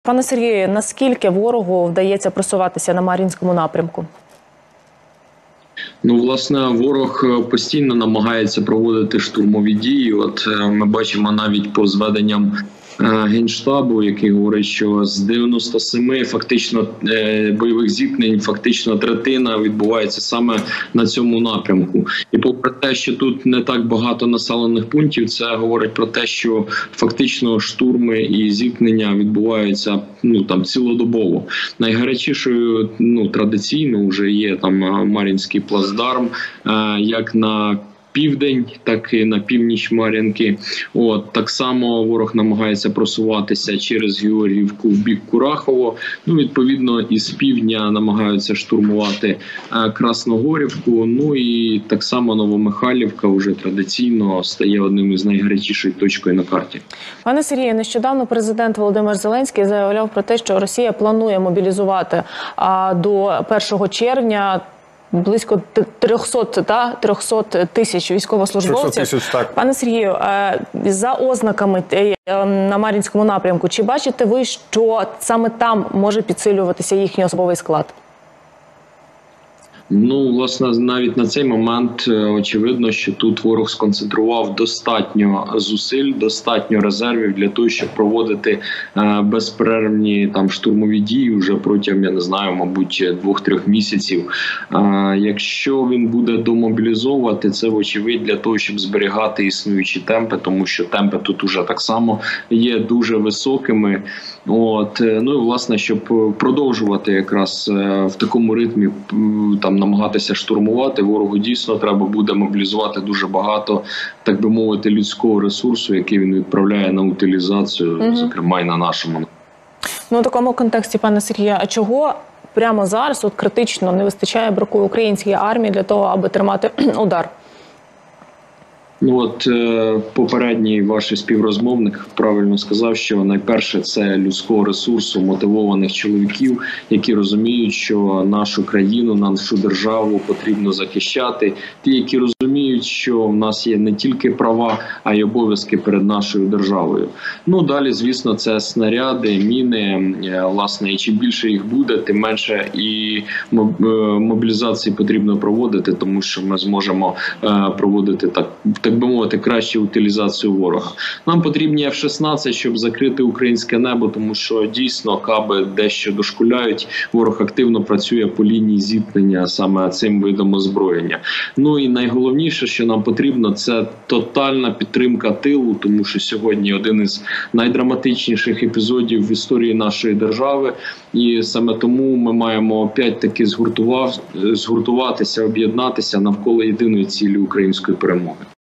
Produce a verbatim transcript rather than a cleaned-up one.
Пане Сергію, наскільки ворогу вдається просуватися на Мар'їнському напрямку? Ну, власне, ворог постійно намагається проводити штурмові дії. От ми бачимо навіть по зведенням Генштабу, який говорить, що з дев'яноста семи фактично бойових зіткнень фактично третина відбувається саме на цьому напрямку. І попри те, що тут не так багато населених пунктів, це говорить про те, що фактично штурми і зіткнення відбуваються ну там цілодобово. Найгарячішою, ну традиційно вже є там Мар'їнський плацдарм, як на південь, так і на північ Мар'їнки. От так само ворог намагається просуватися через Георгіївку в бік Курахово. Ну, відповідно, із півдня намагаються штурмувати Красногорівку. Ну і так само Новомихайлівка вже традиційно стає одним із найгарячіших точкою на карті. Пане Сергію, нещодавно президент Володимир Зеленський заявляв про те, що Росія планує мобілізувати а, до першого червня близько трьохсот тисяч військовослужбовців. трьохсот тисяч, так. Пане Сергію, за ознаками на Мар'їнському напрямку, чи бачите ви, що саме там може підсилюватися їхній особовий склад? Ну, власне, навіть на цей момент очевидно, що тут ворог сконцентрував достатньо зусиль, достатньо резервів для того, щоб проводити безперервні там штурмові дії вже протягом, я не знаю, мабуть, двох-трьох місяців. Якщо він буде домобілізовувати, це вочевидь для того, щоб зберігати існуючі темпи, тому що темпи тут уже так само є дуже високими. От, ну і власне, щоб продовжувати якраз в такому ритмі там намагатися штурмувати, ворогу дійсно треба буде мобілізувати дуже багато, так би мовити, людського ресурсу, який він відправляє на утилізацію, угу. зокрема і на нашому. Ну, у такому контексті, пане Сергію, а чого прямо зараз от критично не вистачає, бракує українській армії для того, аби тримати удар? Ну от е, попередній ваш співрозмовник правильно сказав, що найперше це людського ресурсу, мотивованих чоловіків, які розуміють, що нашу країну, нашу державу потрібно захищати. Ті, які розуміють, що в нас є не тільки права, а й обов'язки перед нашою державою. Ну далі, звісно, це снаряди, міни, власне, і чим більше їх буде, тим менше і мобілізації потрібно проводити, тому що ми зможемо е, проводити так. так би мовити, кращу утилізацію ворога. Нам потрібні еф шістнадцять, щоб закрити українське небо, тому що дійсно каби дещо дошкуляють. Ворог активно працює по лінії зіткнення саме цим видом озброєння. Ну і найголовніше, що нам потрібно, це тотальна підтримка тилу, тому що сьогодні один із найдраматичніших епізодів в історії нашої держави. І саме тому ми маємо опять таки згуртуватися, об'єднатися навколо єдиної цілі української перемоги.